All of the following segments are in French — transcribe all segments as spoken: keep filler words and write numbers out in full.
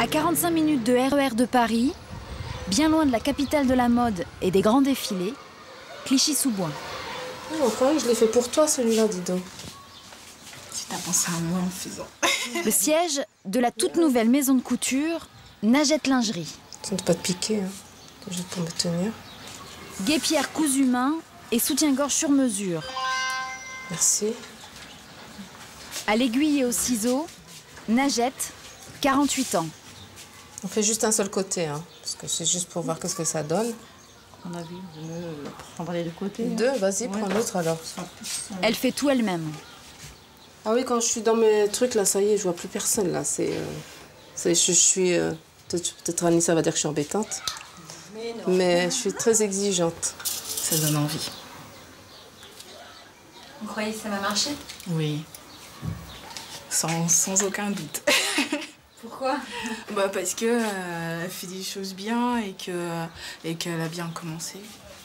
À quarante-cinq minutes de R E R de Paris, bien loin de la capitale de la mode et des grands défilés, Clichy-sous-Bois. Oh, enfin, je l'ai fait pour toi celui-là, dis donc. Tu t'as pensé à moi en faisant. Le siège de la toute nouvelle maison de couture, Najette Lingerie. Ça ne pas te piquer, hein. Juste pour me tenir. Guêpière cousu main et soutien-gorge sur mesure. Merci. À l'aiguille et au ciseau, Najette, quarante-huit ans. On fait juste un seul côté, hein, parce que c'est juste pour voir qu'est-ce que ça donne. On a vu, je prendre les deux côtés. Deux, vas-y, ouais. Prends l'autre alors. Elle fait tout elle-même. Ah oui, quand je suis dans mes trucs, là, ça y est, je vois plus personne, là. C'est, euh, je, je suis... Euh, Peut-être Anissa va dire que je suis embêtante. Mais, non. Mais je suis très exigeante. Ça donne envie. Vous croyez que ça va marcher? Oui. Sans, sans aucun doute. Pourquoi? Bah parce que euh, elle fait des choses bien et que et qu'elle a bien commencé.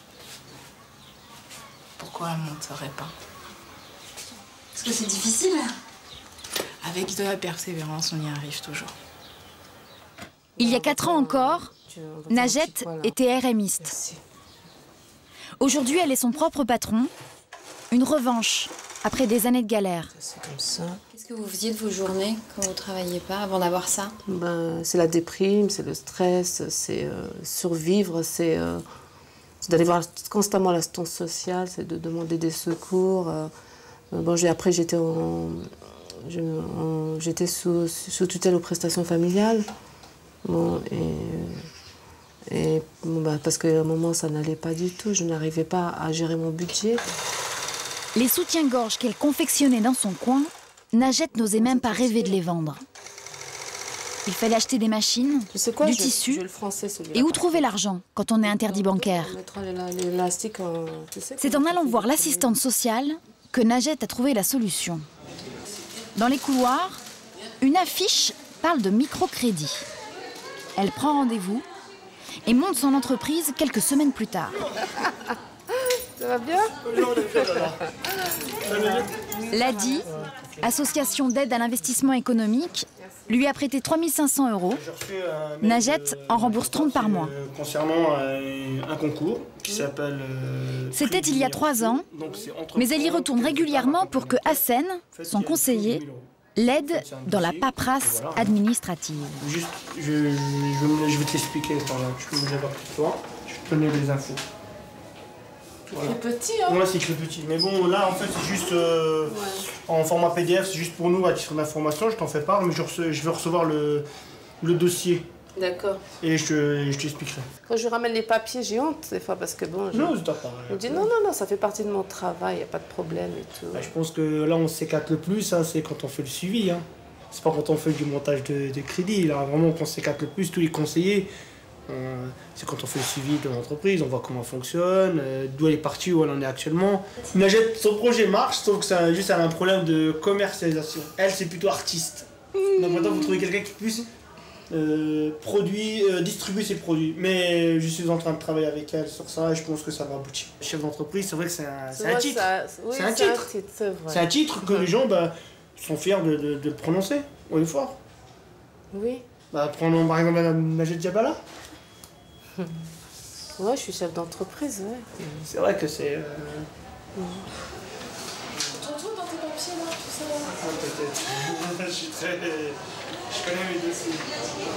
Pourquoi elle ne monterait pas? Parce que c'est difficile. Avec de la persévérance, on y arrive toujours. Il y a quatre ans encore, Najette était RMiste. Aujourd'hui, elle est son propre patron. Une revanche après des années de galère. C'est comme ça. Qu'est-ce que vous faisiez de vos journées quand vous ne travailliez pas, avant d'avoir ça? Ben, c'est la déprime, c'est le stress, c'est euh, survivre, c'est euh, d'aller voir constamment l'assistance sociale, c'est de demander des secours. Euh, bon, après, j'étais en, j'étais sous, sous tutelle aux prestations familiales. Bon, et, et bon, bah, parce qu'à un moment, ça n'allait pas du tout. Je n'arrivais pas à gérer mon budget. Les soutiens-gorge qu'elle confectionnait dans son coin, Najette n'osait même pas rêver de les vendre. Il fallait acheter des machines, quoi, du je, tissu, je le français, et où trouver l'argent quand on est interdit bancaire. C'est en allant voir l'assistante sociale que Najette a trouvé la solution. Dans les couloirs, une affiche parle de microcrédit. Elle prend rendez-vous et monte son entreprise quelques semaines plus tard. Ça va bien? L'A D I, Association d'aide à l'investissement économique, lui a prêté trois mille cinq cents euros. Najette en rembourse trente par mois. Concernant un concours qui s'appelle... C'était il y a trois ans, mais elle y retourne régulièrement pour que Hassen, son conseiller, l'aide dans la paperasse administrative. Juste, je, je, je, je vais te l'expliquer, tu peux me l'avoir plus toi, je vais te donner les infos. Voilà. C'est petit, hein? Ouais, c'est écrit petit. Mais bon, là, en fait, c'est juste euh, ouais. en format P D F, c'est juste pour nous, à titre d'information, je t'en fais part, mais je, reçois, je vais recevoir le, le dossier. D'accord. Et je, je t'expliquerai. Quand je ramène les papiers, j'ai honte, des fois, parce que bon... Je... Non, c'est pas Je me dis, non, non, non, ça fait partie de mon travail, il n'y a pas de problème et tout. Bah, je pense que là, on s'éclate le plus, hein, c'est quand on fait le suivi. Hein. C'est pas quand on fait du montage de, de crédit. Là, vraiment, qu'on s'éclate le plus, tous les conseillers. Euh, c'est quand on fait le suivi de l'entreprise, on voit comment elle fonctionne, euh, d'où elle est partie, où elle en est actuellement. Najette, son projet marche, sauf que c'est juste un problème de commercialisation. Elle, c'est plutôt artiste. Donc maintenant, vous trouvez quelqu'un qui puisse euh, produire, euh, distribuer ses produits. Mais je suis en train de travailler avec elle sur ça et je pense que ça va aboutir. Chef d'entreprise, c'est vrai que c'est un, c'est un titre. Oui, c'est un titre. C'est un titre que les gens bah, sont fiers de, de, de le prononcer haut et fort. Oui. Bah, prenons par exemple Najette Diabala. Ouais, je suis chef d'entreprise, ouais. C'est vrai que c'est... Euh... Mmh. Tu retrouves dans tes papiers, là, tout ça? Ah, peut-être. Je suis très... Je connais mes dossiers.